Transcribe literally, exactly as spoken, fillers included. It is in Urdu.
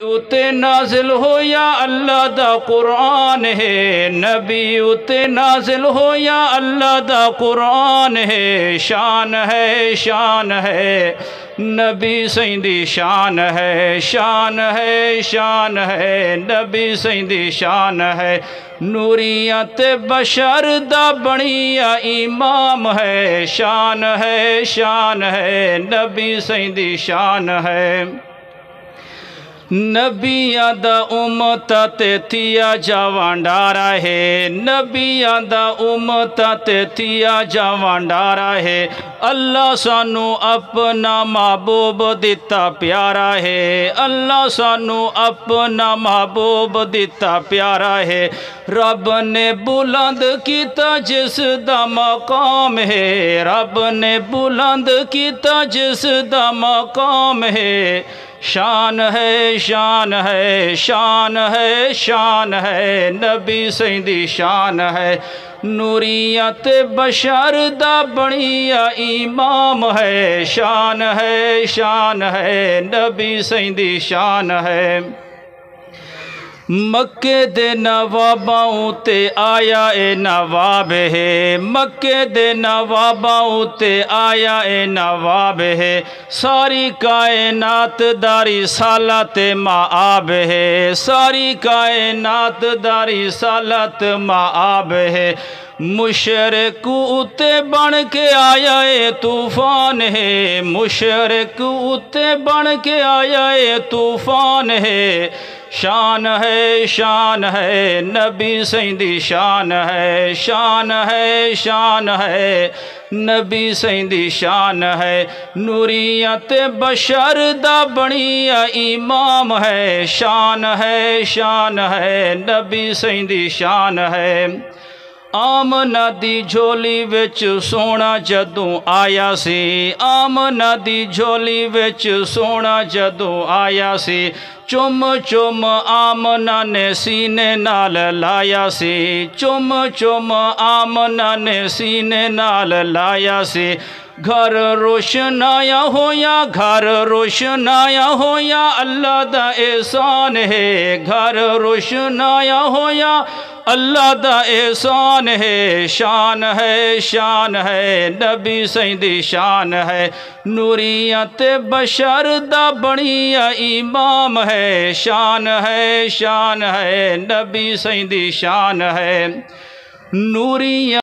اتے نازل ہو یا اللہ دا قرآن ہے، نبی اتے نازل ہو یا اللہ دا قرآن ہے، شان ہے شان ہے نبی سیندی شان ہے، شان ہے شان ہے نبی سیندی شان ہے، نوریت بشر دا بنیا امام ہے، شان ہے شان ہے نبی سیندی شان ہے، نبیاں دا امتا تے تھیا جاوان ڈارا ہے، نبیاں دا امتا تے تھیا جاوان ڈارا ہے، اللہ سانو اپنا محبوب دیتا پیارا ہے، اللہ سانو اپنا محبوب دیتا پیارا ہے، رب نے بلند کیتا جس دا مقام ہے، رب نے بلند کیتا جس دا مقام ہے، شان ہے شان ہے شان ہے شان ہے نبی سیندی شان ہے، نوریت بشر دا بنیا امام ہے، شان ہے شان ہے نبی سیندی شان ہے، مکے دے نواباں تے آیا اے نواب ہے، مکے دے نواباں تے آیا اے نواب ہے، ساری کائنات داری سالت معاب ہے، ساری کائنات داری سالت معاب ہے، مشرق اتے بن کے آیا اے طوفان ہے، مشرق اتے بن کے آیا اے طوفان ہے، شان ہے شان ہے نبی سیندی شان ہے، شان ہے شان ہے نبی سیندی شان ہے، نوریت بشر دا بنیا امام ہے، شان ہے شان ہے نبی سیندی شان ہے، آمنہ دی جھولی وچ سونا جدوں آیا سی، آمنہ دی جھولی وچ سونا جدوں آیا سی، چم چم آمنہ نے سینے نال لایا سی، چم چم آمنہ نے سینے نال لایا سی، گھر روشنایا ہویا گھر روشنایا ہویا اللہ دا احسان ہے، گھر روشنایا ہویا اللہ دا احسان ہے، شان ہے شان ہے نبی سیندی شان ہے، نوریت بشر دا بنیا امام ہے، شان ہے شان ہے نبی سیندی شان ہے، نوریت